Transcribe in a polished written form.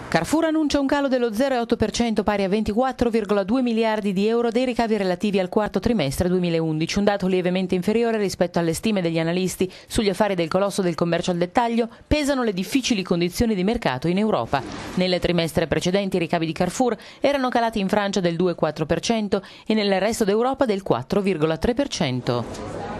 Carrefour annuncia un calo dello 0,8% pari a 24,2 miliardi di euro dei ricavi relativi al quarto trimestre 2011, un dato lievemente inferiore rispetto alle stime degli analisti. Sugli affari del colosso del commercio al dettaglio pesano le difficili condizioni di mercato in Europa. Nelle trimestre precedenti i ricavi di Carrefour erano calati in Francia del 2,4% e nel resto d'Europa del 4,3%.